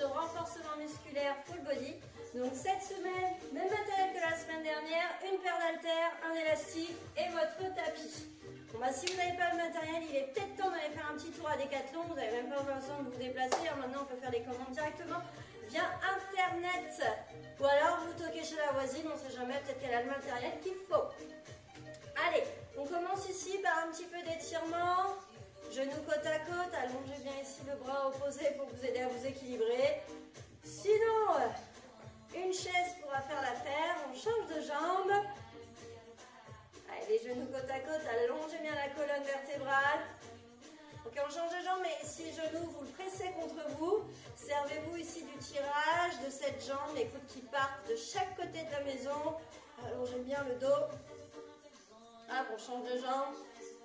de renforcement musculaire full body. Donc cette semaine, même matériel que la semaine dernière, une paire d'haltères, un élastique et votre tapis. Bon bah si vous n'avez pas le matériel, il est peut-être temps d'aller faire un petit tour à Decathlon. Vous n'avez même pas besoin de vous déplacer. Maintenant on peut faire les commandes directement via internet. Ou alors vous toquez chez la voisine, on ne sait jamais, peut-être qu'elle a le matériel qu'il faut. Allez, on commence ici par un petit peu d'étirement. Genoux côte à côte, allongez bien ici le bras opposé pour vous aider à vous équilibrer. Sinon, une chaise pourra faire l'affaire. On change de jambe. Allez, les genoux côte à côte, allongez bien la colonne vertébrale. Ok, on change de jambe, mais ici, genou, vous le pressez contre vous. Servez-vous ici du tirage de cette jambe, les coudes qui partent de chaque côté de la maison. Allongez bien le dos. Hop, on change de jambe.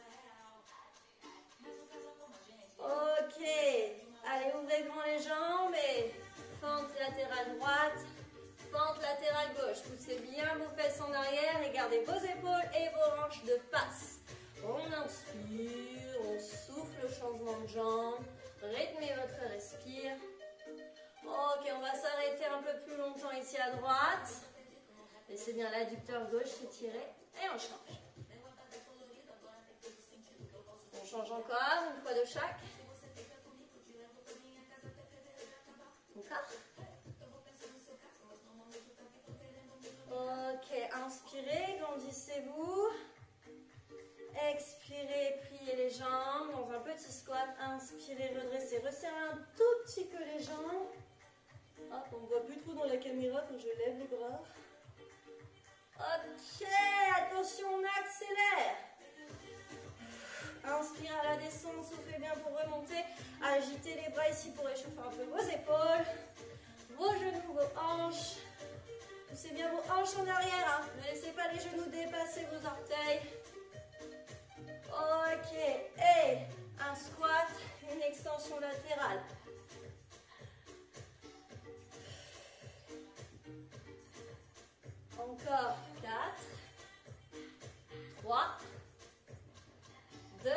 Ok, allez, ouvrez grand les jambes et fente latérale droite, fente latérale gauche. Poussez bien vos fesses en arrière et gardez vos épaules et vos hanches de face. On inspire, on souffle le changement de jambe, rythmez votre respire. Ok, on va s'arrêter un peu plus longtemps ici à droite. Laissez bien l'adducteur gauche s'étirer et on change. On change encore, une fois de chaque. Encore. Ok, inspirez, grandissez-vous. Expirez, pliez les jambes dans un petit squat. Inspirez, redressez, resserrez un tout petit peu les jambes. Hop, on ne voit plus trop dans la caméra quand je lève les bras. Ok, attention, on accélère. Inspire à la descente, soufflez bien pour remonter. Agitez les bras ici pour réchauffer un peu vos épaules, vos genoux, vos hanches. Poussez bien vos hanches en arrière. Hein. Ne laissez pas les genoux dépasser vos orteils. Ok, et un squat, une extension latérale. Encore 4, 3, 2,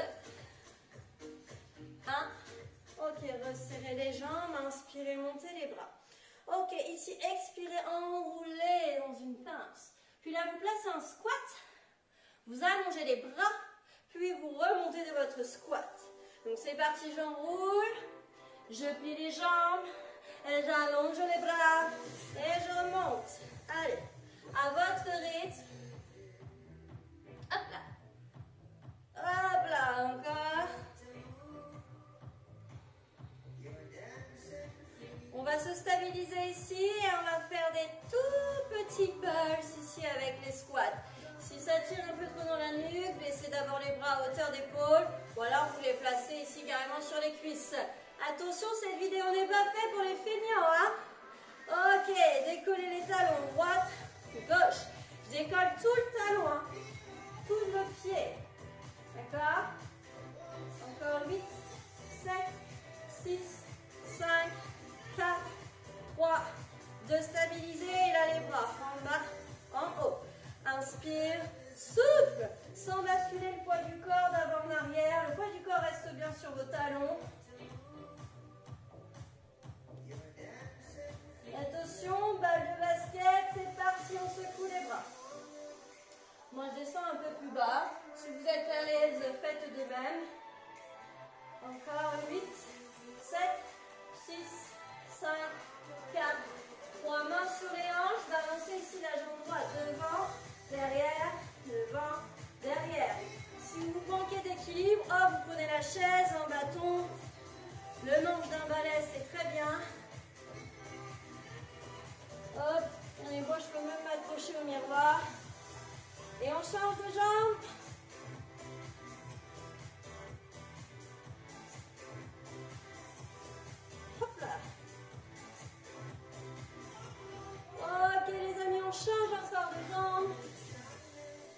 1. Ok, resserrez les jambes, inspirez, montez les bras. Ok, ici, expirez, enroulez dans une pince. Puis là, vous placez un squat. Vous allongez les bras, puis vous remontez de votre squat. Donc c'est parti, j'enroule, je plie les jambes, et j'allonge les bras, et je remonte. Allez, à votre rythme. Hop là. Hop là, encore. On va se stabiliser ici et on va faire des tout petits pulses ici avec les squats. Si ça tire un peu trop dans la nuque, laissez d'abord les bras à hauteur d'épaule ou alors vous les placez ici carrément sur les cuisses. Attention, cette vidéo n'est pas faite pour les feignants, hein? Ok, décollez les talons, droite, gauche. Je décolle tout le talon, hein? Tout le pied. D'accord? Encore 8, 7, 6, 5, 4, 3, 2, stabiliser, et là les bras en bas, en haut. Inspire, souffle, sans basculer le poids du corps d'avant en arrière. Le poids du corps reste bien sur vos talons. Attention, balle de basket, c'est parti, on secoue les bras. Moi je descends un peu plus bas. Si vous êtes à l'aise, faites de même. Encore 8, 7, 6, 5, 4, 3, mains sur les hanches. Balancez ici la jambe droite devant, derrière, devant, derrière. Si vous manquez d'équilibre, hop, vous prenez la chaise, un bâton. Le manche d'un balai, c'est très bien. Hop, on est bon, je peux même m'accrocher au miroir. Et on change de jambe. Hop là. Ok les amis, on change encore de jambe.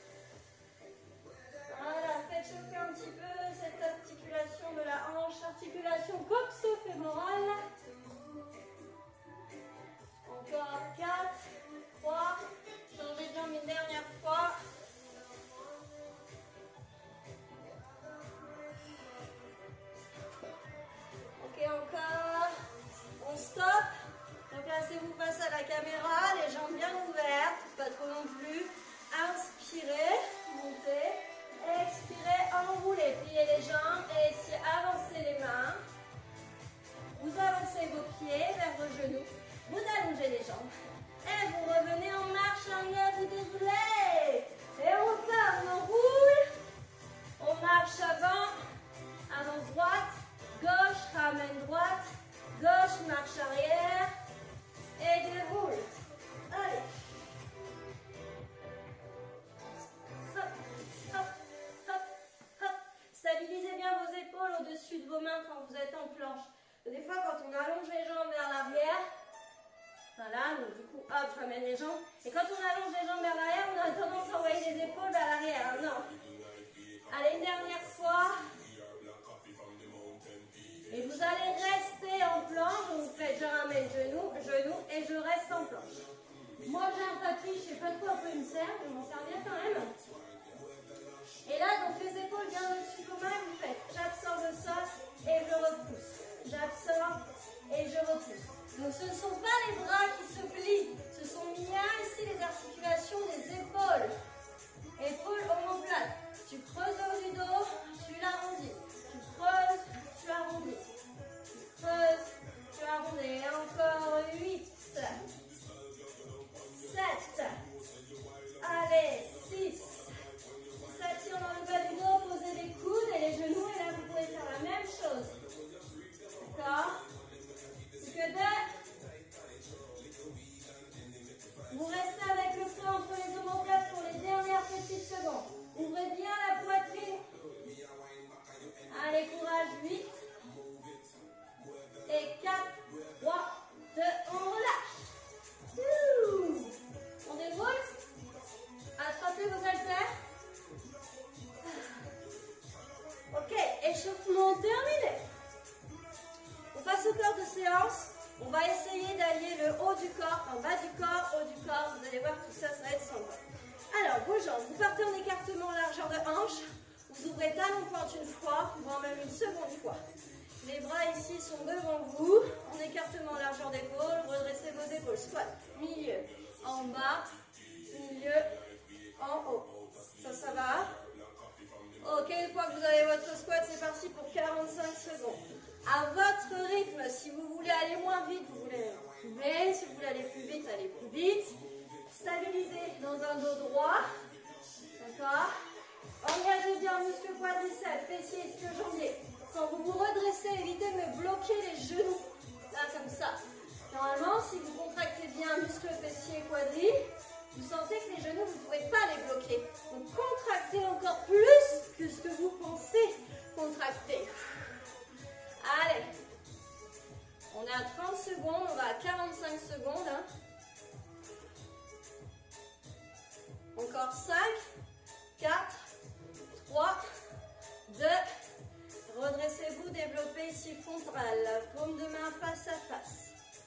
mains quand vous êtes en planche. Des fois, quand on allonge les jambes vers l'arrière, voilà, donc du coup, hop, je ramène les jambes. Et quand on allonge les jambes vers l'arrière, on a tendance à envoyer les épaules vers l'arrière. Non. Allez, une dernière fois. Et vous allez rester en planche. Donc vous faites, je ramène genou, genou et je reste en planche. Moi, j'ai un tapis, je ne sais pas de quoi on peut me servir, je m'en sers bien quand même. Et là, donc les épaules bien au-dessus quand même, vous faites, j'absorbe ça et je repousse. J'absorbe et je repousse. Donc ce ne sont pas les bras qui se plient, ce sont bien ici les articulations des épaules. Épaules omoplates. Tu creuses le haut du dos, tu l'arrondis. Tu creuses, tu arrondis. Tu creuses, tu arrondis. Et encore 8, 7. Allez, 6. S'attire dans le bas du dos, posez les coudes et les genoux. Et là, vous pouvez faire la même chose. D'accord? Plus que 2. Vous restez avec le poids entre les omoplates pour les dernières petites secondes. Ouvrez bien la poitrine. Allez, courage. 8. Et 4, 3, 2, on relâche. On déroule. Attrapez vos haltères. Ok, échauffement terminé. On passe au corps de séance. On va essayer d'allier le haut du corps, en bas du corps, haut du corps. Vous allez voir, tout ça, ça va être sympa. Alors, vos jambes, vous partez en écartement largeur de hanche. Vous ouvrez talon pointe une fois, voire même une seconde fois. Les bras ici sont devant vous. En écartement largeur d'épaule, redressez vos épaules. Squat, milieu, en bas, milieu, en haut. Ça va? Ok, une fois que vous avez votre squat, c'est parti pour 45 secondes. À votre rythme, si vous voulez aller moins vite, vous voulez aller plus vite. Si vous voulez aller plus vite, allez plus vite. Stabilisez dans un dos droit. D'accord? Engagez bien muscles quadriceps, fessiers, ischio-jambiers. Quand vous vous redressez, évitez de me bloquer les genoux. Là, comme ça. Normalement, si vous contractez bien muscles fessiers, quadri, vous sentez que les genoux, vous ne pouvez pas les bloquer. Donc, contractez encore plus que ce que vous pensez contracter. Allez. On est à 30 secondes, on va à 45 secondes. Hein. Encore 5, 4, 3, 2, redressez-vous, développez ici frontal, paume de main face à face.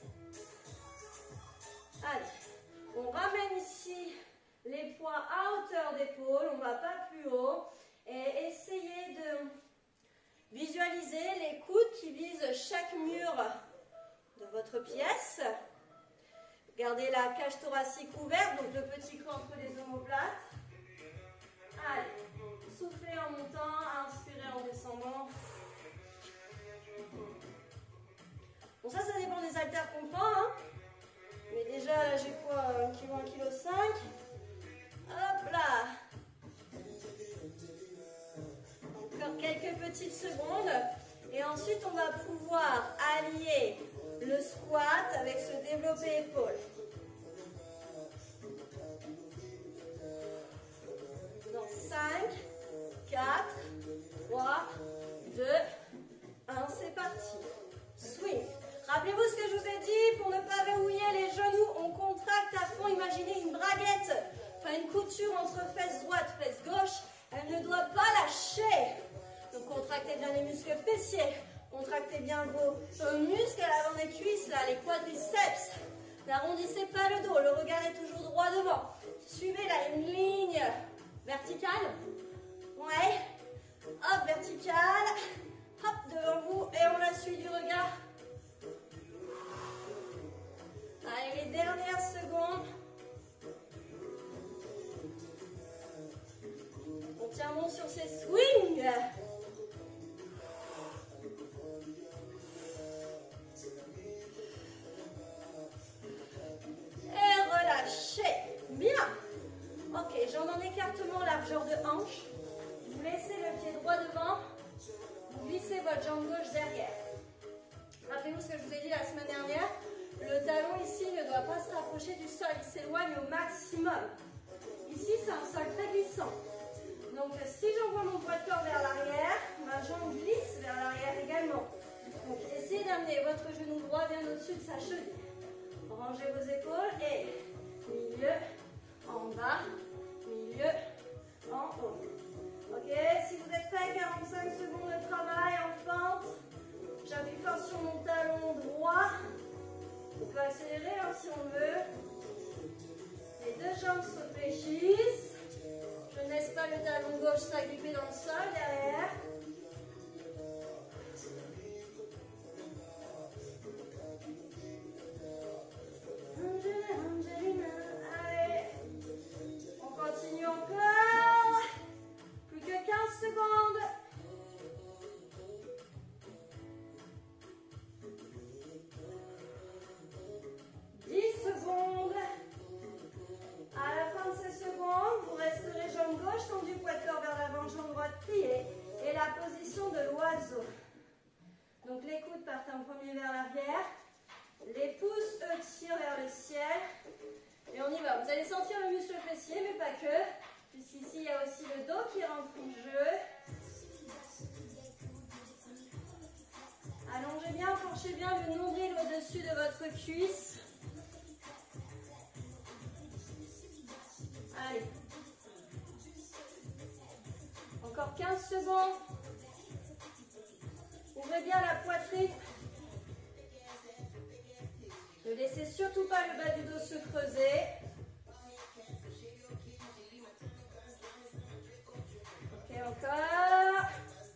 Allez, on ramène ici les poids à hauteur d'épaule, on ne va pas plus haut. Et essayez de visualiser les coudes qui visent chaque mur de votre pièce. Gardez la cage thoracique ouverte, donc le petit creux entre les omoplates. Allez, soufflez en montant, inspirez en descendant. Bon, ça dépend des haltères qu'on prend. Hein. Mais déjà, là, j'ai quoi 1 kg, 1,5 kg. Hop là. Encore quelques petites secondes. Et ensuite, on va pouvoir allier le squat avec ce développé épaule. Dans 5, 4, 3, 2, 1, c'est parti. Swing. Rappelez-vous ce que je vous ai dit, pour ne pas verrouiller les genoux, on contracte à fond. Imaginez une braguette, enfin une couture entre fesse droite, fesse gauche. Elle ne doit pas lâcher. Donc contractez bien les muscles fessiers. Contractez bien vos muscles à l'avant des cuisses, là, les quadriceps. N'arrondissez pas le dos, le regard est toujours droit devant. Suivez là une ligne verticale. Ouais. Hop, verticale. Hop, devant vous et on la suit du regard. Allez, les dernières secondes. On tient bon sur ces swings. Et relâchez. Bien. Ok, jambes en écartement, largeur de hanche. Vous laissez le pied droit devant. Vous glissez votre jambe gauche derrière. Rappelez-vous ce que je vous ai dit la semaine dernière. Le talon ici ne doit pas se rapprocher du sol. Il s'éloigne au maximum. Ici, c'est un sol très glissant. Donc, si j'envoie mon poids de corps vers l'arrière, ma jambe glisse vers l'arrière également. ramenez votre genou droit bien au-dessus de sa cheville. Rangez vos épaules et milieu, en bas, milieu, en haut. Ok, si vous êtes prêts, 45 secondes de travail en fente. J'appuie fort sur mon talon droit. On peut accélérer si on veut. Les deux jambes se fléchissent. Je ne laisse pas le talon gauche s'agripper dans le sol derrière. Allez, on continue encore. Plus que 15 secondes. 10 secondes. À la fin de ces secondes, vous resterez jambe gauche tendue, poids de corps vers l'avant, jambe droite pliée. Et la position de l'oiseau. Donc les coudes partent en premier vers l'arrière. Les pouces, eux, tirent vers le ciel. Et on y va. Vous allez sentir le muscle fessier, mais pas que. Puisqu'ici, il y a aussi le dos qui rentre en jeu. Allongez bien, penchez bien le nombril au-dessus de votre cuisse. Allez. Encore 15 secondes. Ouvrez bien la poitrine. Ne laissez surtout pas le bas du dos se creuser. Ok, encore.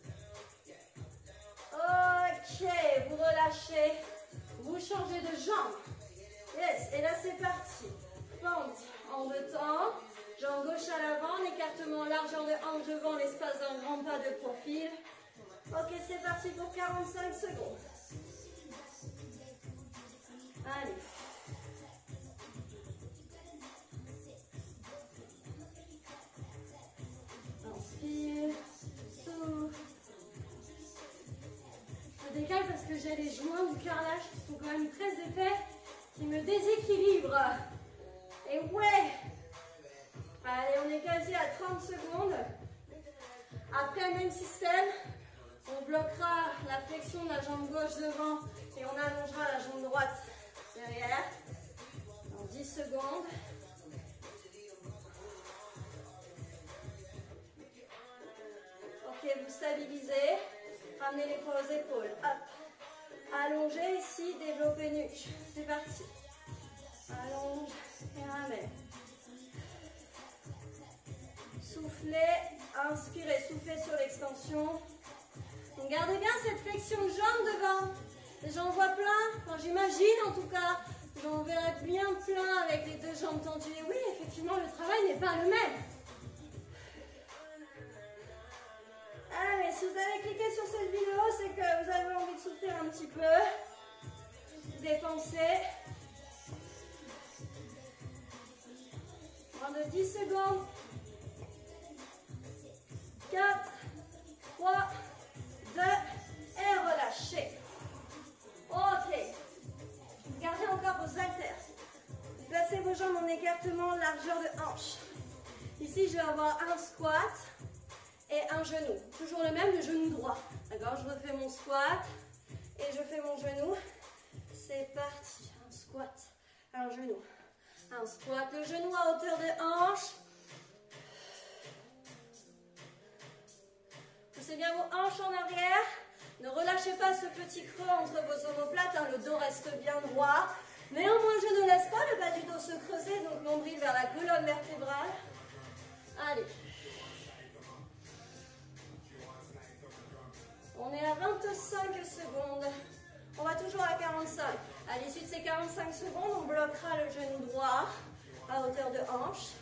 Ok, vous relâchez. Vous changez de jambe. Yes, et là c'est parti. Fente en deux temps. Jambe gauche à l'avant, écartement largeur de hanche devant l'espace d'un grand pas de profil. Ok, c'est parti pour 45 secondes. Allez. Inspire, souffle. Je décale parce que j'ai les joints du carrelage qui sont quand même très épais, qui me déséquilibrent. Et ouais. Allez, on est quasi à 30 secondes. Après, même système. On bloquera la flexion de la jambe gauche devant et on allongera la jambe droite derrière. Dans 10 secondes. Ok, vous stabilisez. Ramenez les poids aux épaules. Hop. Allongez ici, développez nuque. C'est parti. Allonge et ramène. Soufflez, inspirez, soufflez sur l'extension. Donc gardez bien cette flexion de jambe devant. J'en vois plein, enfin j'imagine en tout cas, j'en verrai bien plein avec les deux jambes tendues. Et oui, effectivement, le travail n'est pas le même. Allez, si vous avez cliqué sur cette vidéo, c'est que vous avez envie de souffler un petit peu. Dépensez. Moins de 10 secondes. 4, 3, 2, et relâchez. Ok. Gardez encore vos haltères. Placez vos jambes en écartement, largeur de hanche. Ici, je vais avoir un squat et un genou. Toujours le même, le genou droit. D'accord, je refais mon squat et je fais mon genou. C'est parti. Un squat, un genou. Un squat, le genou à hauteur de hanche. Poussez bien vos hanches en arrière. Ne relâchez pas ce petit creux entre vos omoplates. Le dos reste bien droit. Néanmoins, je ne laisse pas le bas du dos se creuser. Donc, nombril vers la colonne vertébrale. Allez. On est à 25 secondes. On va toujours à 45. À l'issue de ces 45 secondes, on bloquera le genou droit à hauteur de hanche.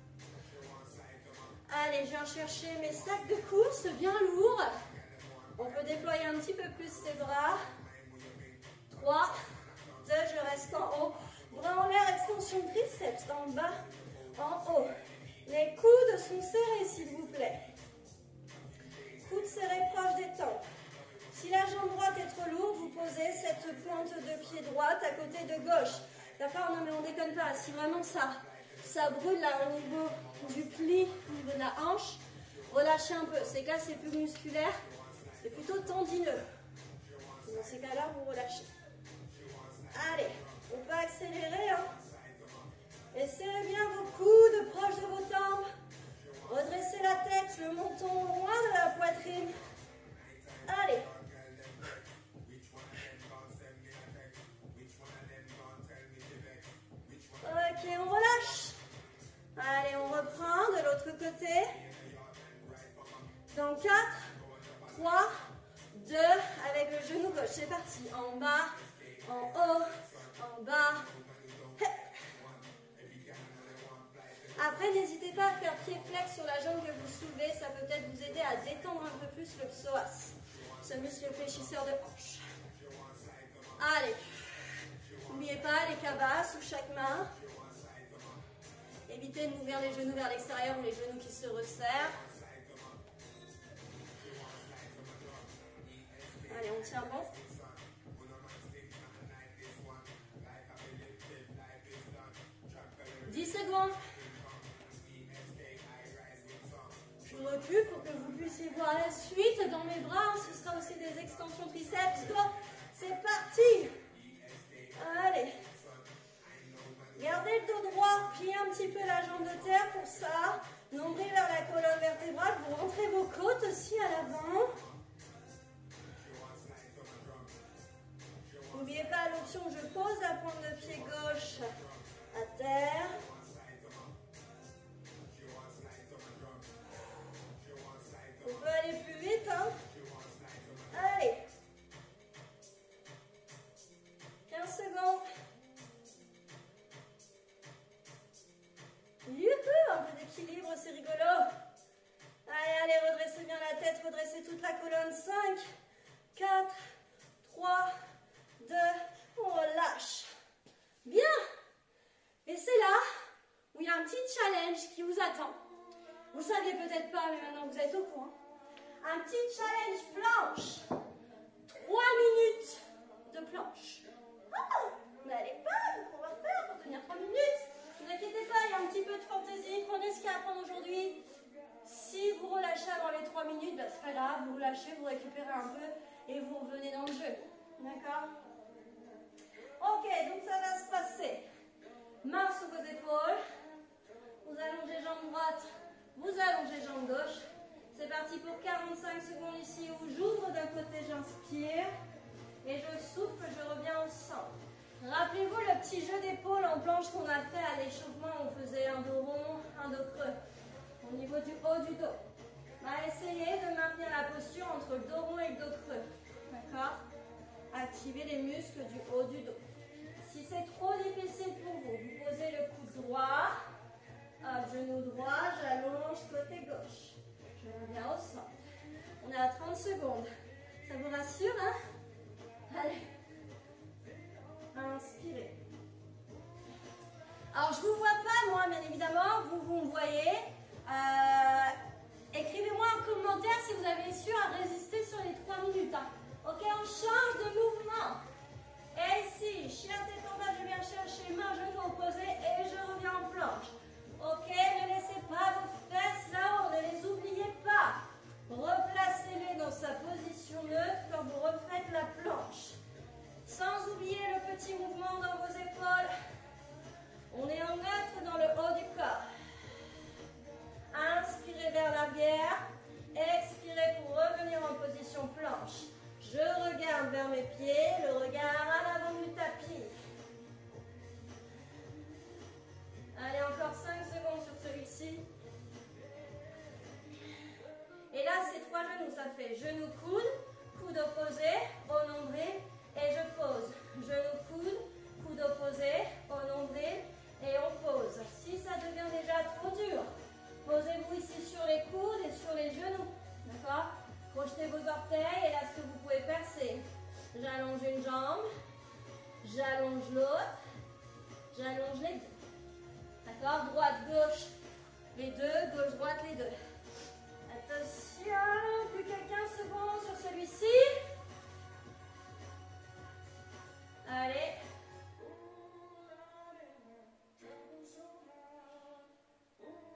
Allez, je viens chercher mes sacs de course bien lourds. On peut déployer un petit peu plus ses bras. 3, 2, je reste en haut. Bras en l'air, extension triceps en bas, en haut. Les coudes sont serrés, s'il vous plaît. Coudes serrés proches des tempes. Si la jambe droite est trop lourde, vous posez cette pointe de pied droite à côté de gauche. D'accord? Non mais on déconne pas. Si vraiment ça brûle là au niveau du pli, au niveau de la hanche, relâchez un peu. C'est que là, c'est plus musculaire, c'est plutôt tendineux. Dans ces cas-là, vous relâchez. Allez, on peut accélérer. Hein. Et serrez bien vos coudes proches de vos tempes. Redressez la tête, le menton loin de la poitrine. Allez. Ok, on relâche. Allez, on reprend de l'autre côté. Dans 4, 3, 2, avec le genou gauche. C'est parti. En bas, en haut, en bas. Après, n'hésitez pas à faire pied flex sur la jambe que vous soulevez. Ça peut peut-être vous aider à détendre un peu plus le psoas, ce muscle fléchisseur de hanche. Allez. N'oubliez pas les cabas sous chaque main. Évitez de m'ouvrir les genoux vers l'extérieur ou les genoux qui se resserrent. Allez, on tient bon. « 10 secondes. Je recule pour que vous puissiez voir la suite dans mes bras. Ce sera aussi des extensions triceps. Go. C'est parti. Allez. Gardez le dos droit. Pliez un petit peu la jambe de terre pour ça. Nombril vers la colonne vertébrale. Vous rentrez vos côtes aussi à l'avant. N'oubliez pas l'option, je pose la pointe de pied gauche à terre. On peut aller plus vite, hein. Allez. 15 secondes. Youhou, un peu d'équilibre, c'est rigolo. Allez, allez, redressez bien la tête, redressez toute la colonne. 5, 4, 3, 2, on relâche. Bien. Et c'est là où il y a un petit challenge qui vous attend. Vous ne saviez peut-être pas, mais maintenant vous êtes au courant. Un petit challenge planche. 3 minutes de planche. Oh, vous n'allez pas vous pouvoir faire pour tenir 3 minutes. Ne vous inquiétez pas, il y a un petit peu de fantaisie. Prenez ce qu'il y a à apprendre aujourd'hui. Si vous relâchez avant les 3 minutes, bah, c'est pas grave, vous relâchez, vous récupérez un peu et vous revenez dans le jeu. D'accord? Ok, donc ça va se passer. Main sous vos épaules. Vous allongez jambe droite, vous allongez jambe gauche. C'est parti pour 45 secondes ici où j'ouvre d'un côté, j'inspire. Et je souffle, je reviens au centre. Rappelez-vous le petit jeu d'épaule en planche qu'on a fait à l'échauffement. On faisait un dos rond, un dos creux. Au niveau du haut du dos. Essayez de maintenir la posture entre le dos rond et le dos creux. D'accord? Activez les muscles du haut du dos. Si c'est trop difficile pour vous, vous posez le coude droit. Hop, genou droit, j'allonge côté gauche. Je reviens au centre. On est à 30 secondes. Ça vous rassure, hein? Allez. Inspirez. Alors, je ne vous vois pas, moi, bien évidemment. Vous me voyez. Écrivez-moi un commentaire si vous avez su à résister sur les 3 minutes. Hein. Ok, on change de mouvement. Et ici, chien tête en bas, je viens chercher main, genou opposé et je reviens en planche. Ok, ne laissez pas vos fesses là-haut, ne les oubliez pas. Replacez-les dans sa position neutre quand vous refaites la planche. Sans oublier le petit mouvement dans vos épaules. On est en neutre dans le haut du corps. Inspirez vers l'arrière. Expirez pour revenir en position planche. Je regarde vers mes pieds, le regard à l'avant du tapis. Allez, encore 5 secondes sur celui-ci. Et là, c'est 3 genoux. Ça fait genou, coude, coude opposé, au nombril, et je pose. Genou, coude, coude opposé, au nombril, et on pose. Si ça devient déjà trop dur, posez-vous ici sur les coudes et sur les genoux. D'accord? Projetez vos orteils et là, ce que vous pouvez faire, c'est j'allonge une jambe, j'allonge l'autre, j'allonge les deux. D'accord? Droite, gauche, les deux, gauche, droite, les deux. Attention, plus que 15 secondes sur celui-ci. Allez.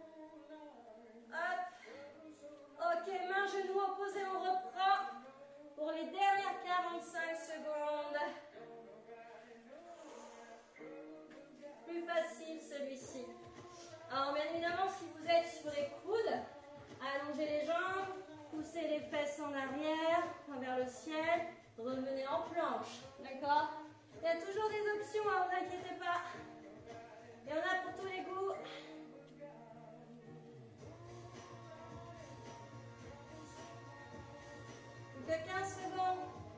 Hop. Ok, main, genou opposé, on reprend. Pour les dernières 45 secondes. Plus facile celui-ci. Alors bien évidemment, si vous êtes sur les coudes, allongez les jambes, poussez les fesses en arrière, vers le ciel, revenez en planche. D'accord? Il y a toujours des options, ne vous inquiétez pas. Il y en a pour tous les goûts. Plus que 15 secondes.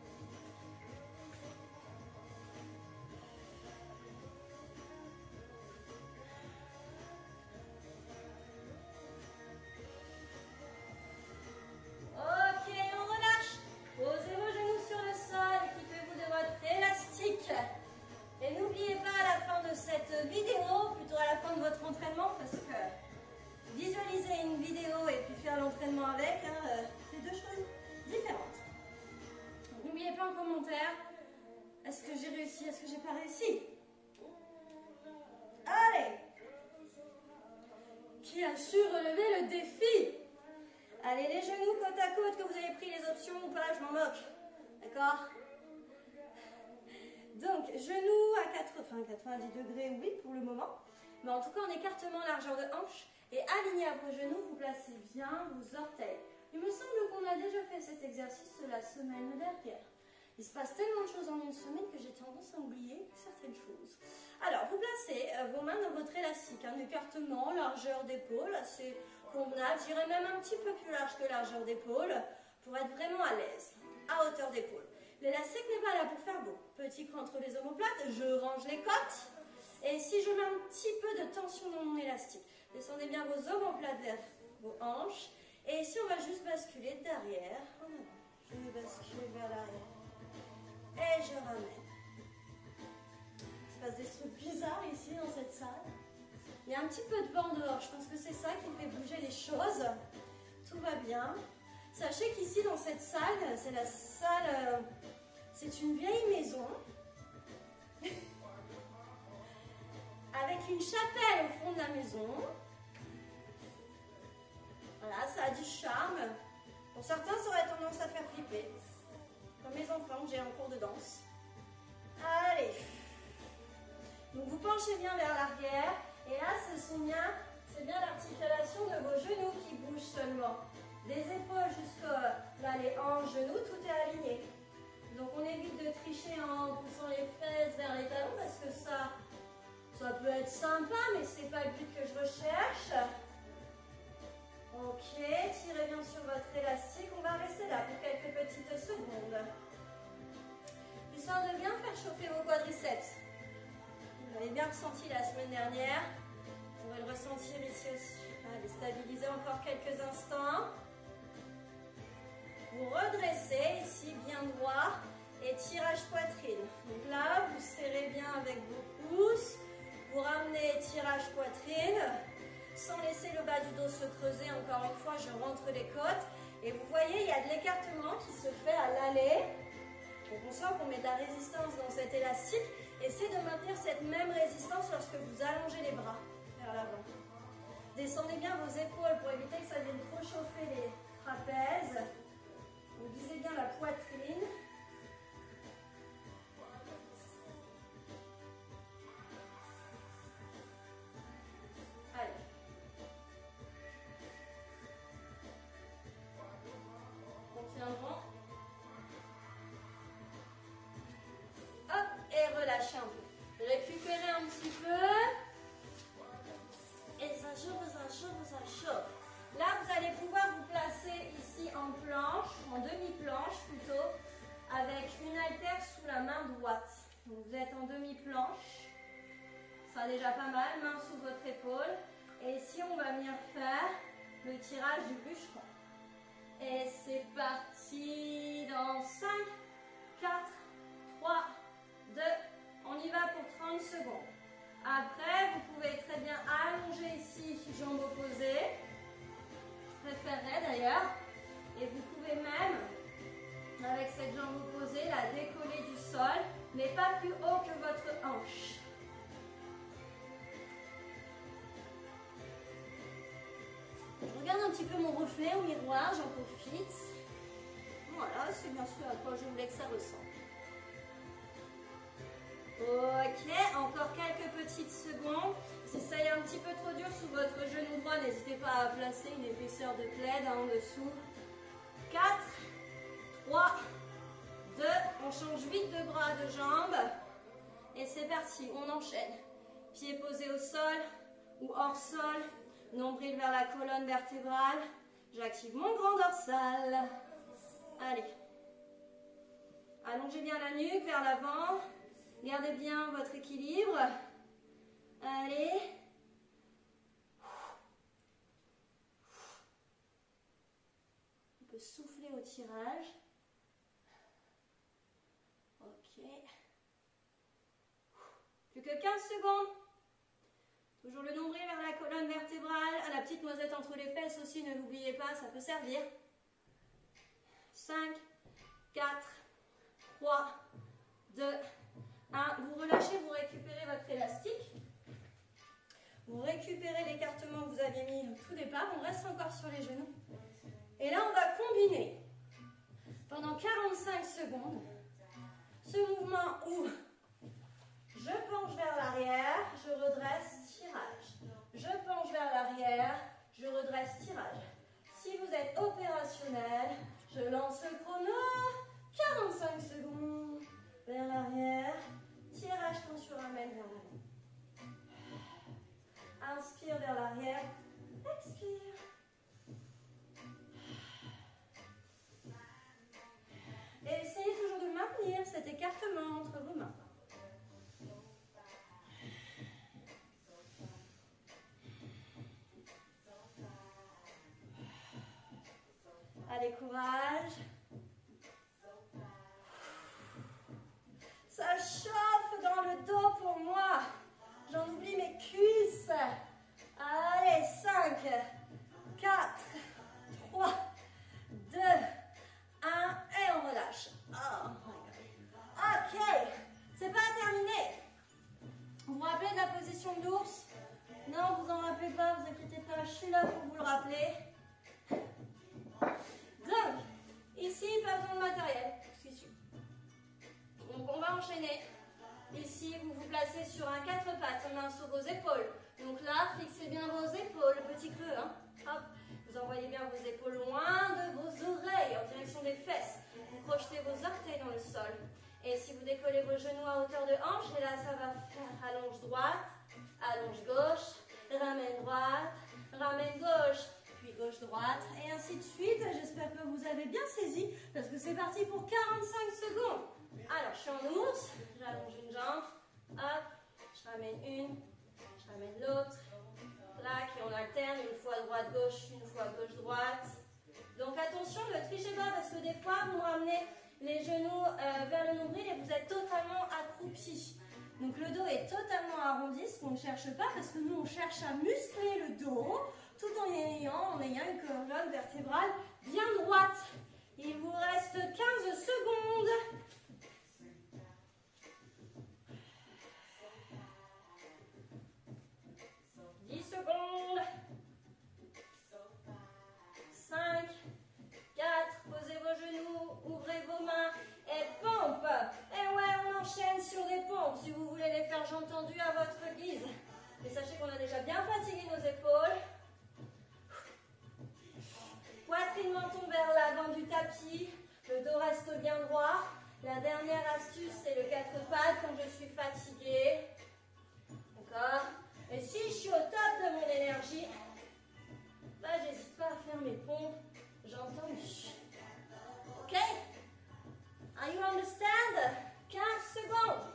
Ok, on relâche. Posez vos genoux sur le sol, équipez-vous de votre élastique. Et n'oubliez pas à la fin de cette vidéo, plutôt à la fin de votre entraînement, parce que visualiser une vidéo et puis faire l'entraînement avec, c'est deux choses différentes. N'oubliez pas en commentaire, est-ce que j'ai réussi, est-ce que j'ai pas réussi? Allez! Qui a su relever le défi? Allez, les genoux côte à côte, que vous avez pris les options ou pas, je m'en moque. D'accord? Donc, genoux à 90 degrés, oui, pour le moment. Mais en tout cas, en écartement largeur de hanche. Et aligné à vos genoux, vous placez bien vos orteils. Il me semble qu'on a déjà fait cet exercice la semaine dernière. Il se passe tellement de choses en une semaine que j'ai tendance à oublier certaines choses. Alors, vous placez vos mains dans votre élastique. Un écartement, largeur d'épaule, assez convenable. Je dirais même un petit peu plus large que largeur d'épaule pour être vraiment à l'aise, à hauteur d'épaule. L'élastique n'est pas là pour faire beau. Petit creux entre les omoplates, je range les côtes. Et si je mets un petit peu de tension dans mon élastique, descendez bien vos omoplates vers vos hanches. Et ici, on va juste basculer derrière. En avant. Je vais basculer vers l'arrière. Et je ramène. Il se passe des trucs bizarres ici dans cette salle. Il y a un petit peu de vent dehors. Je pense que c'est ça qui fait bouger les choses. Tout va bien. Sachez qu'ici, dans cette salle, c'est la salle... c'est une vieille maison. Avec une chapelle au fond de la maison. Voilà, ça a du charme. Pour certains, ça aurait tendance à faire flipper. Comme mes enfants que j'ai en cours de danse. Allez. Donc vous penchez bien vers l'arrière. Et là, c'est bien l'articulation de vos genoux qui bouge seulement. Des épaules jusqu'à là, les hanches, genoux, tout est aligné. Donc on évite de tricher en poussant les fesses vers les talons parce que ça peut être sympa, mais c'est pas le but que je recherche. Ok, tirez bien sur votre élastique. On va rester là pour quelques petites secondes. Histoire de bien faire chauffer vos quadriceps. Vous l'avez bien ressenti la semaine dernière. Vous pourrez le ressentir ici aussi. Allez, stabilisez encore quelques instants. Vous redressez ici bien droit et tirage poitrine. Donc là, vous serrez bien avec vos pouces. Vous ramenez tirage poitrine. Sans laisser le bas du dos se creuser, encore une fois, je rentre les côtes. Et vous voyez, il y a de l'écartement qui se fait à l'aller. Donc on sent qu'on met de la résistance dans cet élastique. Essayez de maintenir cette même résistance lorsque vous allongez les bras vers l'avant. Descendez bien vos épaules pour éviter que ça vienne trop chauffer les trapèzes. Vous visez bien la poitrine. Allez. Contiendrons. Hop, et relâchez un peu. Récupérez un petit peu. Et ça chauffe, ça chauffe, ça chauffe. Là, vous allez pouvoir vous placer ici en planche, en demi-planche plutôt, avec une haltère sous la main droite. Donc, vous êtes en demi-planche. Ça sera déjà pas mal, main sous votre épaule. Et ici, on va venir faire le tirage du bûcheron. Et c'est parti dans 5, 4, 3, 2, on y va pour 30 secondes. Après, vous pouvez très bien allonger ici, jambes opposées. Je préférerais d'ailleurs. Et vous pouvez même, avec cette jambe opposée, la décoller du sol, mais pas plus haut que votre hanche. Je regarde un petit peu mon reflet au miroir, j'en profite. Voilà, c'est bien sûr je voulais que ça ressemble. Ok, encore quelques petites secondes. Si ça est un petit peu trop dur sous votre genou droit, n'hésitez pas à placer une épaisseur de plaid en dessous. 4, 3, 2, on change vite de bras, de jambes. Et c'est parti, on enchaîne. Pieds posés au sol ou hors sol, nombril vers la colonne vertébrale. J'active mon grand dorsal. Allez. Allongez bien la nuque vers l'avant. Gardez bien votre équilibre. Allez. On peut souffler au tirage. Ok. Plus que 15 secondes. Toujours le nombril vers la colonne vertébrale. À la petite noisette entre les fesses aussi, ne l'oubliez pas, ça peut servir. 5, 4, 3, 2, 1. Vous relâchez, vous récupérez votre élastique. Vous récupérez l'écartement que vous aviez mis au tout départ. On reste encore sur les genoux. Et là, on va combiner pendant 45 secondes ce mouvement où je penche vers l'arrière, je redresse, tirage. Je penche vers l'arrière, je redresse, tirage. Si vous êtes opérationnel, je lance le chrono. 45 secondes vers l'arrière, tirage, tension, ramène vers l'avant. Inspire vers l'arrière, expire. Et essayez toujours de maintenir cet écartement entre vos mains. Allez, courage. Ça chauffe dans le dos pour moi. J'en oublie mes cuisses. Allez, 5, 4, 3, 2, 1. Et on relâche. Oh my God. Ok, c'est pas terminé. Vous vous rappelez de la position de l'ours? Non, vous en rappelez pas, vous inquiétez pas, je suis là pour vous le rappeler. Donc, ici, pas besoin de matériel. Donc, on va enchaîner. Ici, vous vous placez sur un 4 pattes, main sur vos épaules. Donc là, fixez bien vos épaules, petit creux. Hein. Hop. Vous envoyez bien vos épaules loin de vos oreilles, en direction des fesses. Vous projetez vos orteils dans le sol. Et si vous décollez vos genoux à hauteur de hanche, et là, ça va faire allonge droite, allonge gauche, ramène droite, ramène gauche, puis gauche-droite, et ainsi de suite. J'espère que vous avez bien saisi, parce que c'est parti pour 45 secondes. Alors, je suis en ours, j'allonge une jambe, hop, je ramène une, je ramène l'autre, plaque, et on alterne, une fois droite-gauche, une fois gauche-droite. Donc attention, ne trichez pas, parce que des fois, vous ramenez les genoux vers le nombril et vous êtes totalement accroupi. Donc le dos est totalement arrondi, ce qu'on ne cherche pas, parce que nous, on cherche à muscler le dos, tout en ayant une colonne vertébrale bien droite. Il vous reste 15 secondes. 10 secondes. 5, 4, posez vos genoux, ouvrez vos mains et pompe. Et ouais, on enchaîne sur des pompes si vous voulez les faire jambes tendues à votre guise. Mais sachez qu'on a déjà bien fatigué nos épaules. Poitrine, menton vers l'avant du tapis. Le dos reste bien droit. La dernière astuce, c'est le 4 pattes quand je suis fatiguée. D'accord? Et si je suis au top de mon énergie, bah, j'hésite pas à faire mes pompes jambes tendues. Ok? Are you understand? 15 secondes.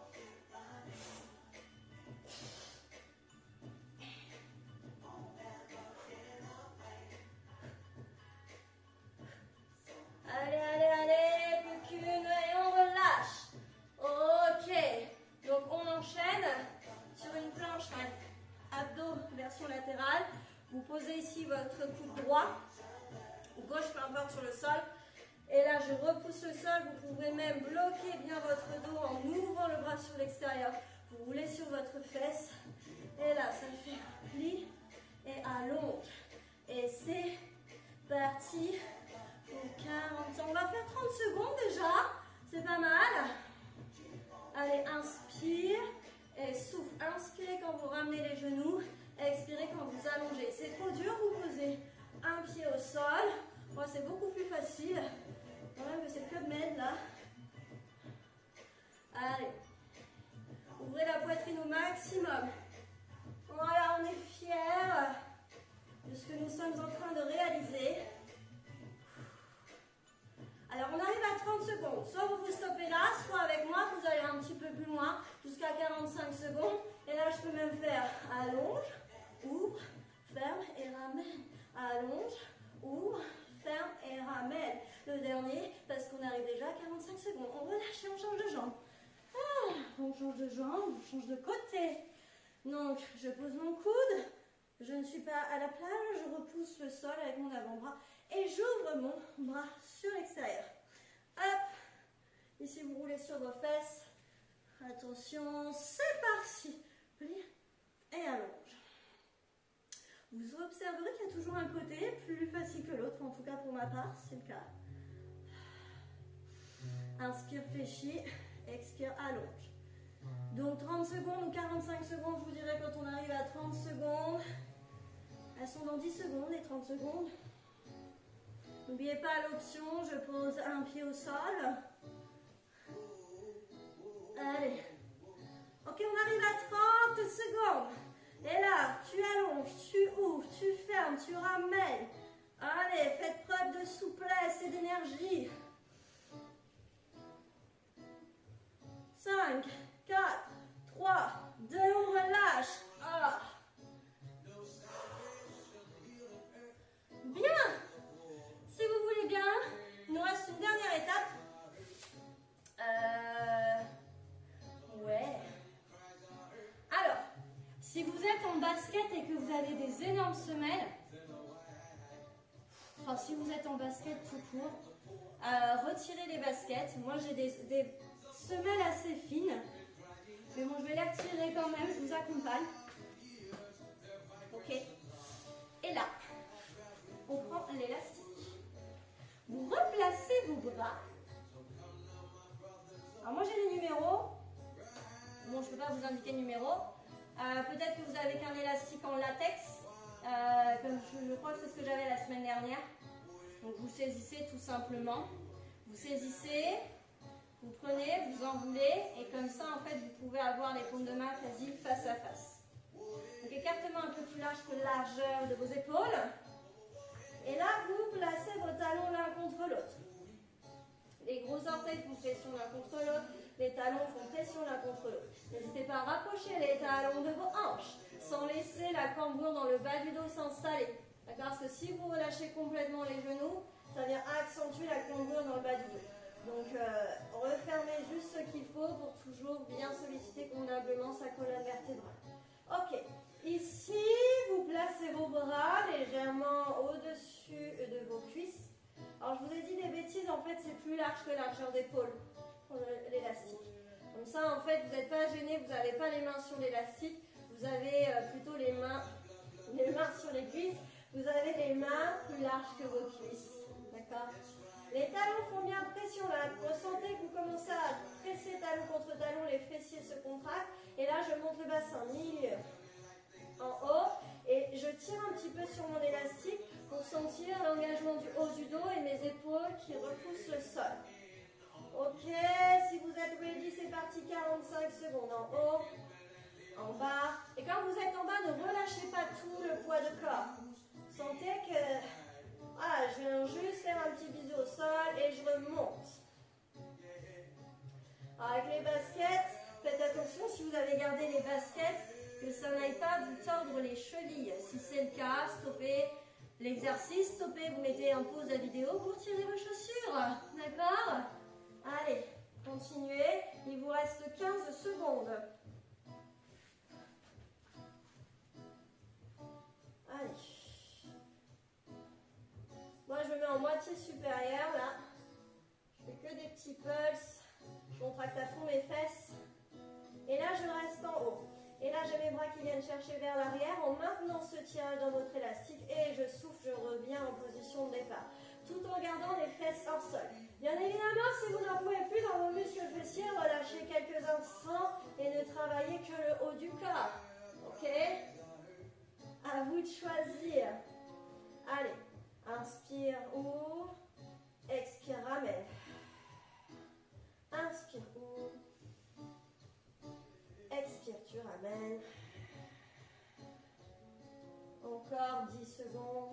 Allez, allez, allez, plus qu'une et on relâche. Ok, donc on enchaîne sur une planche, abdos, version latérale. Vous posez ici votre coude droit, ou gauche, peu importe, sur le sol. Et là, je repousse le sol. Vous pouvez même bloquer bien votre dos en ouvrant le bras sur l'extérieur. Vous roulez sur votre fesse. Et là, ça fait pli et allonge. Et c'est parti pour 40 ans. On va faire 30 secondes déjà. le dernier, parce qu'on arrive déjà à 45 secondes. On relâche et on change de jambe. Ah, on change de jambe, on change de côté. Donc, je pose mon coude, je ne suis pas à la plage, je repousse le sol avec mon avant-bras et j'ouvre mon bras sur l'extérieur. Hop, ici vous roulez sur vos fesses. Attention, c'est parti. Plie et allonge. Vous observerez qu'il y a toujours un côté plus facile que l'autre, en tout cas pour ma part, c'est le cas. Inspire, fléchis, expire, allonge. Donc 30 secondes ou 45 secondes, je vous dirais quand on arrive à 30 secondes. Elles sont dans 10 secondes, les 30 secondes. N'oubliez pas l'option, je pose un pied au sol. Allez. Ok, on arrive à 30 secondes. Et là, tu allonges, tu ouvres, tu fermes, tu ramènes. Allez, faites preuve de souplesse et d'énergie. 5, 4, 3, 2, on relâche. Ah. Bien. Si vous voulez bien, il nous reste une dernière étape. Ouais. Alors, si vous êtes en basket et que vous avez des énormes semelles, enfin si vous êtes en basket tout court, retirez les baskets. Moi j'ai des semelles assez fines, mais bon je vais les retirer quand même, je vous accompagne. Ok. Et là, on prend l'élastique. Vous replacez vos bras. Alors moi j'ai les numéros. Bon, je ne peux pas vous indiquer le numéro. Peut-être que vous avez qu'un élastique en latex. Comme je crois que c'est ce que j'avais la semaine dernière. Donc vous saisissez tout simplement. Vous saisissez, vous prenez, vous enroulez. Et comme ça, en fait, vous pouvez avoir les paumes de main quasi face à face. Donc écartement un peu plus large que la largeur de vos épaules. Et là, vous placez vos talons l'un contre l'autre. Les gros orteils font pression l'un contre l'autre. Les talons font pression l'un contre l'autre. N'hésitez pas à rapprocher les talons de vos hanches sans laisser la cambrure dans le bas du dos s'installer. D'accord? Parce que si vous relâchez complètement les genoux, ça vient accentuer la cambrure dans le bas du dos. Donc, refermez juste ce qu'il faut pour toujours bien solliciter convenablement sa colonne vertébrale. Ok. Ici, vous placez vos bras légèrement au-dessus de vos cuisses. Alors, je vous ai dit des bêtises, en fait, c'est plus large que la largeur d'épaule pour l'élastique. Comme ça, en fait, vous n'êtes pas gêné, vous n'avez pas les mains sur l'élastique, vous avez plutôt les mains sur les cuisses, vous avez les mains plus larges que vos cuisses. D'accord? Les talons font bien pression là. Ressentez que vous commencez à presser talon contre talon, les fessiers se contractent. Et là, je monte le bassin, milieu, en haut. Et je tire un petit peu sur mon élastique pour sentir l'engagement du haut du dos et mes épaules qui repoussent le sol. Ok, si vous êtes ready, c'est parti, 45 secondes en haut, en bas. Et quand vous êtes en bas, ne relâchez pas tout le poids de corps. Sentez que, voilà, je viens juste faire un petit bisou au sol et je remonte. Alors avec les baskets, faites attention si vous avez gardé les baskets, que ça n'aille pas vous tordre les chevilles. Si c'est le cas, stoppez l'exercice, stoppez, vous mettez en pause la vidéo pour tirer vos chaussures. D'accord? Allez, continuez. Il vous reste 15 secondes. Allez. Moi, je me mets en moitié supérieure, là. Je fais que des petits pulses. Je contracte à fond mes fesses. Et là, je reste en haut. Et là, j'ai mes bras qui viennent chercher vers l'arrière en maintenant ce tirage dans votre élastique. Et je souffle, je reviens en position de départ. Tout en gardant les fesses hors sol. Bien évidemment, si vous n'en pouvez plus dans vos muscles fessiers, relâchez quelques instants et ne travaillez que le haut du corps. Ok? À vous de choisir. Allez, inspire, ouvre. Expire, ramène. Inspire, ouvre. Expire, tu ramènes. Encore 10 secondes.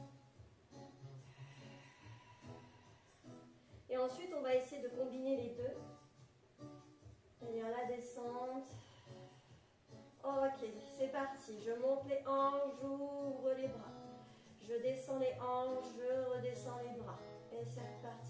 Et ensuite, on va essayer de combiner les deux. C'est-à-dire la descente. Ok, c'est parti. Je monte les hanches, j'ouvre les bras. Je descends les hanches, je redescends les bras. Et c'est reparti.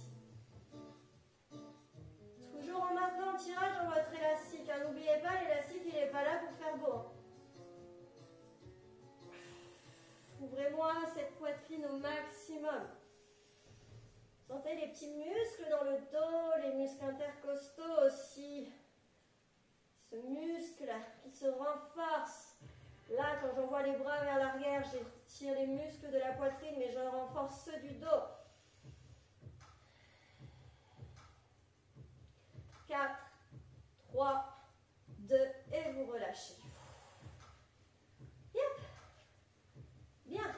petits muscles dans le dos, les muscles intercostaux aussi. Ce muscle qui se renforce. Là, quand j'envoie les bras vers l'arrière, j'étire les muscles de la poitrine, mais je renforce ceux du dos. 4, 3, 2, et vous relâchez. Yep. Bien.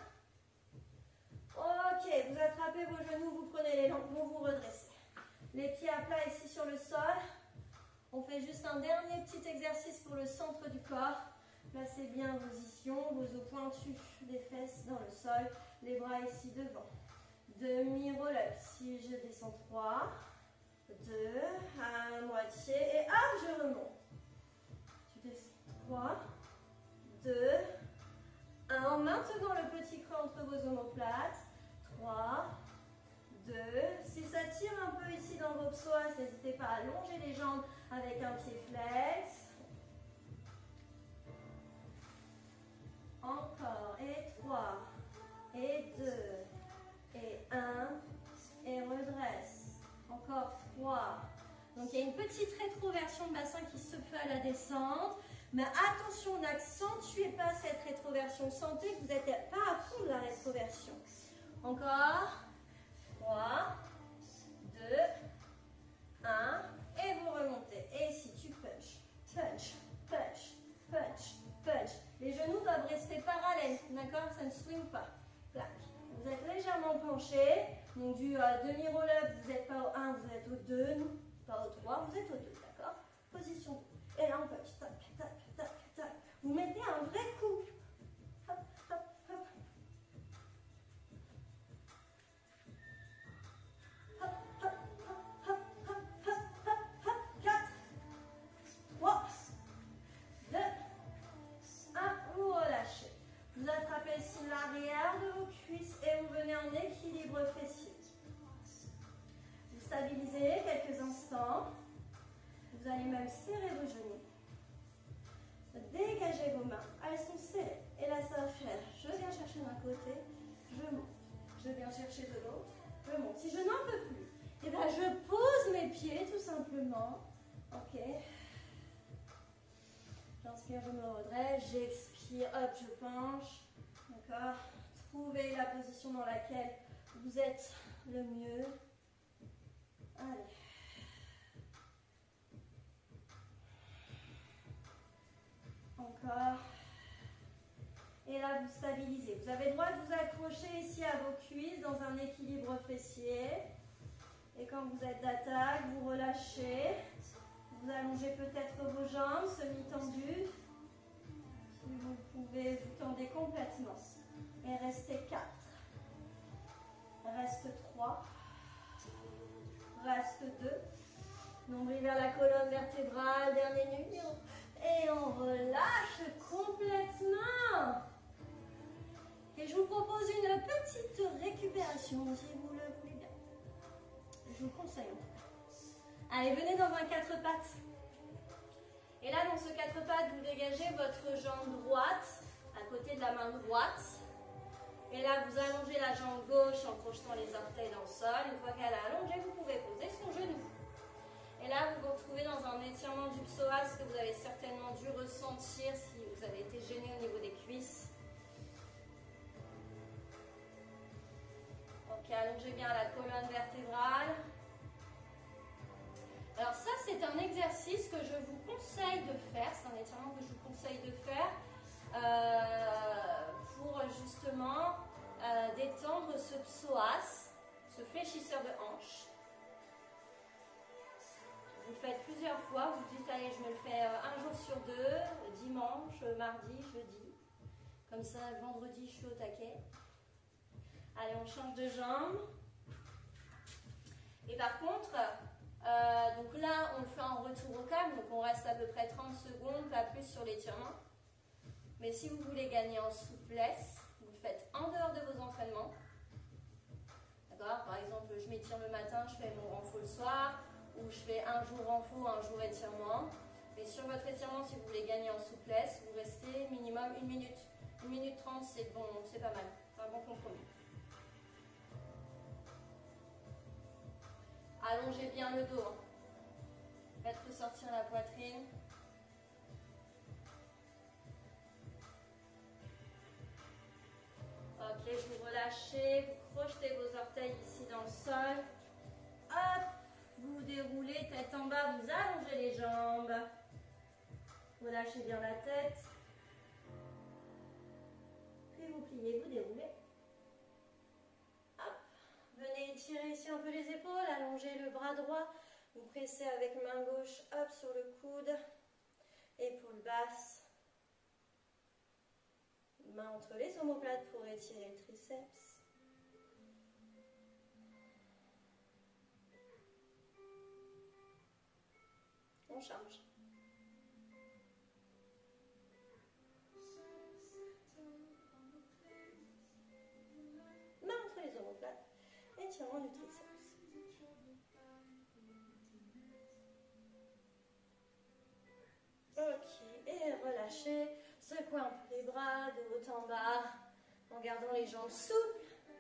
Ok, vous attrapez vos genoux, vous prenez les jambes, vous vous redressez. Les pieds à plat ici sur le sol. On fait juste un dernier petit exercice pour le centre du corps. Placez bien en position, vos os pointus des fesses dans le sol, les bras ici devant. Demi-relève, si je descends 3, 2, à moitié, et hop, je remonte. Tu descends 3, 2, 1, en maintenant le petit creux entre vos omoplates, 3, 2, si ça tire un peu ici dans vos psoas, n'hésitez pas à allonger les jambes avec un pied flex. Encore, et 3, et 2, et 1, et redresse. Encore 3. Donc il y a une petite rétroversion de bassin qui se fait à la descente. Mais attention, n'accentuez pas cette rétroversion. Sentez que vous n'êtes pas à fond de la rétroversion. Encore 3, 2, 1, et vous remontez. Et ici, tu punch, punch, punch, punch, punch. Les genoux doivent rester parallèles, d'accord? Ça ne swing pas. Plac. Vous êtes légèrement penché. Donc du demi-roll-up, vous n'êtes pas au 1, vous êtes au 2, non, pas au 3, vous êtes au 2, d'accord? Position 2. Et là, on punch, tac, tac, tac, tac. Vous mettez un vrai coup. Hop, hop, hop. Hop, hop, hop, hop, hop, hop, hop, hop. 4, 3, 2, 1, vous relâchez. Vous attrapez ici l'arrière de vos cuisses et vous venez en équilibre fessier. Vous stabilisez quelques instants. Vous allez même serrer vos genoux. Dégagez vos mains. Elles sont serrées. Et là, ça va faire. Je viens chercher d'un côté, je monte. Je viens chercher de l'autre, je monte. Si je n'en peux plus, eh bien, je pose mes pieds tout simplement. Ok. J'inspire, je me redresse. J'expire, hop, je penche. D'accord. Trouvez la position dans laquelle vous êtes le mieux. Allez. Encore. Et là, vous stabilisez. Vous avez le droit de vous accrocher ici à vos cuisses dans un équilibre fessier. Et quand vous êtes d'attaque, vous relâchez. Vous allongez peut-être vos jambes semi-tendues. Si vous pouvez, vous tendez complètement. Et restez 4. Reste 3. Reste 2. Nombril vers la colonne vertébrale, dernier numéro. Et on relâche complètement. Et je vous propose une petite récupération, si vous le voulez bien. Je vous conseille en tout cas. Allez, venez dans un 4 pattes. Et là, dans ce 4 pattes, vous dégagez votre jambe droite à côté de la main droite. Et là, vous allongez la jambe gauche en projetant les orteils dans le sol. Une fois qu'elle est allongée, vous pouvez poser son genou. Et là, vous vous retrouvez dans un étirement du psoas que vous avez certainement dû ressentir si vous avez été gêné au niveau des cuisses. Ok, allongez bien la colonne vertébrale. Alors ça, c'est un exercice que je vous conseille de faire. C'est un étirement que je vous conseille de faire pour justement détendre ce psoas, ce fléchisseur de hanche. Vous le faites plusieurs fois, vous dites allez je me le fais un jour sur 2, dimanche, mardi, jeudi. Comme ça, vendredi, je suis au taquet. Allez, on change de jambe. Et par contre, donc là, on le fait en retour au calme, donc on reste à peu près 30 secondes, pas plus sur l'étirement. Mais si vous voulez gagner en souplesse, vous le faites en dehors de vos entraînements. D'accord? Par exemple, je m'étire le matin, je fais mon renfort le soir. Ou je fais un jour renfort, un jour étirement. Et sur votre étirement, si vous voulez gagner en souplesse, vous restez minimum 1 minute. 1 minute 30, c'est bon, c'est pas mal. C'est un bon compromis. allongez bien le dos. Hein. Faites ressortir la poitrine. Ok, vous relâchez, vous projetez vos orteils ici dans le sol. Hop, vous déroulez, tête en bas, vous allongez les jambes. Relâchez bien la tête. Puis vous pliez, vous déroulez. Hop, venez étirer ici un peu les épaules, allongez le bras droit. Vous pressez avec main gauche, hop, sur le coude. Épaule basse. Main entre les omoplates pour étirer le triceps. On change. Main entre les omoplates. Étirement du triceps. Ok, et relâchez. Secouez un peu les bras de haut en bas en gardant les jambes souples.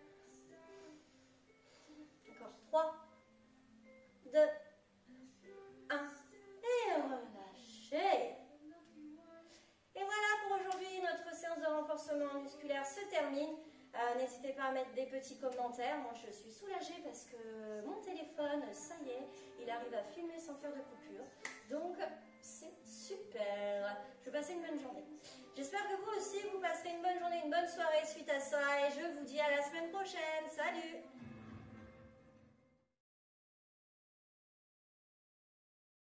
Encore 3, 2, 1 et relâchez. Et voilà pour aujourd'hui, notre séance de renforcement musculaire se termine. N'hésitez pas à mettre des petits commentaires. Moi, je suis soulagée parce que mon téléphone, ça y est, il arrive à filmer sans faire de coupure. Donc, c'est super. Je vais passer une bonne journée. J'espère que vous aussi, vous passerez une bonne journée, une bonne soirée suite à ça. Et je vous dis à la semaine prochaine. Salut!